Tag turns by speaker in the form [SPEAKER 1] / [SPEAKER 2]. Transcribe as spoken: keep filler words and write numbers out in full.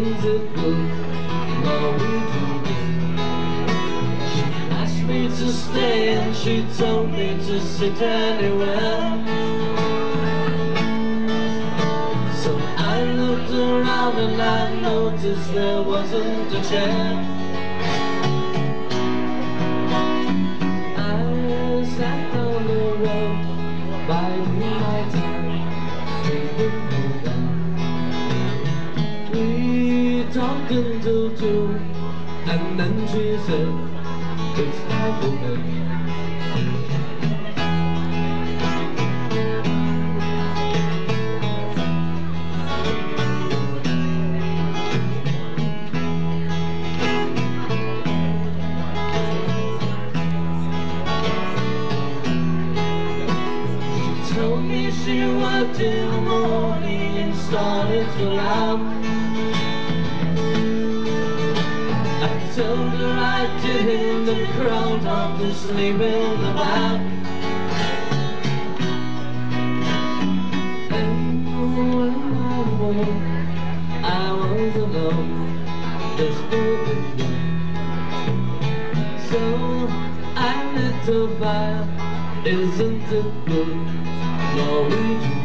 [SPEAKER 1] isn't it good? Norwegian wood. She asked me to stay and she told me to sit anywhere. So I looked around and I noticed there wasn't a chair. I sat on the road, biding my time, didn't know that. We talked until two, and then she said, it's time for bed. Told me she worked in the morning and started to laugh. I told her I didn't and crawled off to sleep in the bath. And when I woke, I was alone, just broken down. So I lit a fire, isn't it good? Norwegian